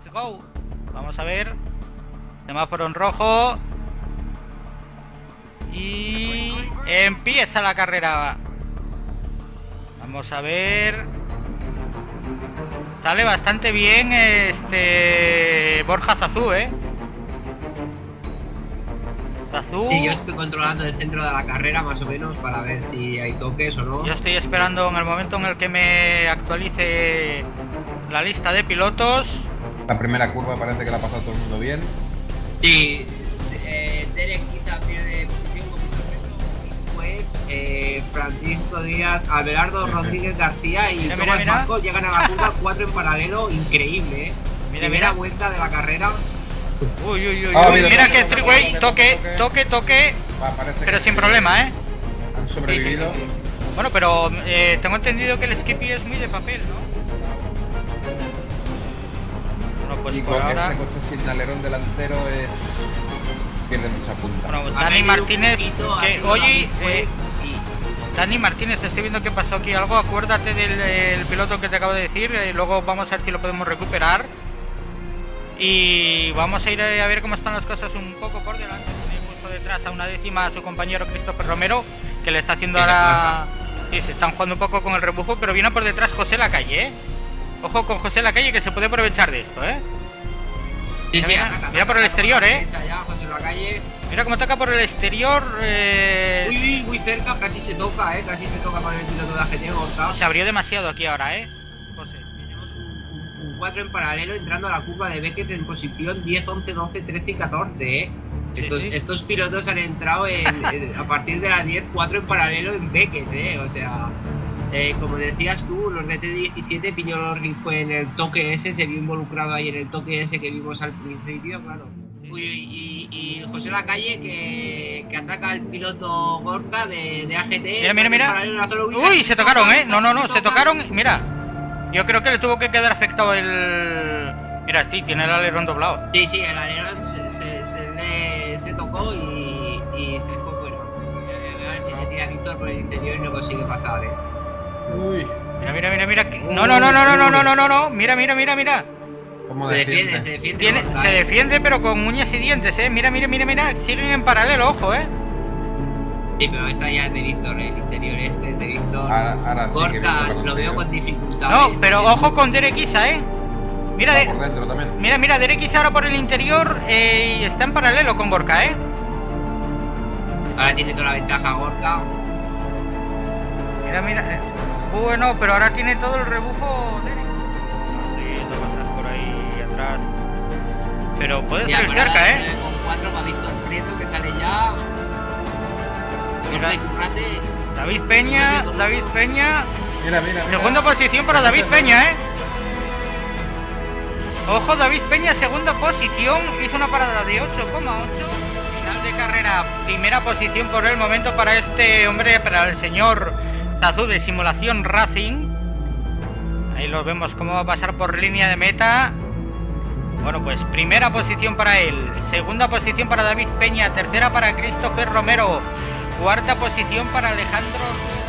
go. Vamos a ver. Semáforo en rojo. Y empieza la carrera. Vamos a ver. Sale bastante bien Borja Zazú, Zazú. Sí, yo estoy controlando el centro de la carrera más o menos para ver si hay toques o no. Yo estoy esperando en el momento en el que me actualice la lista de pilotos. La primera curva parece que la ha pasado todo el mundo bien. Sí, Derek quizá pierde posición con mucho peso. Fue Francisco Díaz, Abelardo Rodríguez García y Tomás Marcos llegan a la curva 4 en paralelo. Increíble, Primera vuelta de la carrera. Uy, mira que Freeway, toque. Pero sin problema, Han sobrevivido. Sí. Bueno, pero tengo entendido que el Skippy es muy de papel, ¿no? Bueno, pues y por con ahora... este coche sin alerón delantero pierde mucha punta. Bueno, Dani Martínez, Dani Martínez, estoy viendo que pasó aquí algo. Acuérdate del piloto que te acabo de decir. Luego vamos a ver si lo podemos recuperar. Y vamos a ir a ver cómo están las cosas un poco por delante. Tiene justo detrás a una décima a su compañero Christopher Romero, que le está haciendo ahora... Sí, se están jugando un poco con el rebufo, pero viene por detrás José Lacalle, Ojo con José Lacalle, que se puede aprovechar de esto, Sí, mira por el exterior, ya, José Lacalle. Mira cómo toca por el exterior. Muy cerca, casi se toca, casi se toca con el piloto de AGT Gorka. Se abrió demasiado aquí ahora, José. Tenemos un 4 en paralelo entrando a la curva de Beckett en posición 10, 11, 12, 13 y 14, Estos pilotos han entrado a partir de las 10, 4 en paralelo en Beckett, O sea, como decías tú, los de T17, Piñolorri fue en el toque ese, se vio involucrado ahí en el toque ese que vimos al principio, claro. Y José Lacalle que ataca al piloto Gorka de AGT. Mira. Uy, se tocaron, No, se tocaron. Mira, yo creo que le tuvo que quedar afectado el... Mira, sí, tiene el alerón doblado. Sí, el alerón se tocó y se fue fuera. A ver si se tira Víctor por el interior y no consigue pasar, Uy. Mira. No. Mira. ¿Cómo se defiende, pero con uñas y dientes, Mira. Siguen en paralelo, ojo, Sí, pero esta ya es de Víctor, el interior este es de Víctor. Ahora Gorka lo veo con dificultades. No, pero ojo con Derek Isa, Mira, por dentro también. Mira, Derek Isa ahora por el interior y está en paralelo con Gorka, Ahora tiene toda la ventaja Gorka. Mira. Bueno, pero ahora tiene todo el rebufo Derek. No pasar por ahí atrás. Pero puede ser cerca, Con 4 para Víctor Prieto que sale ya. Mira. David Peña. Mira. Segunda posición para David Peña, Ojo, David Peña, segunda posición. Hizo una parada de 8,8. Final de carrera. Primera posición por el momento para este hombre, para el señor Zazú de Simulación Racing. Ahí lo vemos cómo va a pasar por línea de meta. Bueno, pues primera posición para él. Segunda posición para David Peña. Tercera para Christopher Romero. Cuarta posición para Alejandro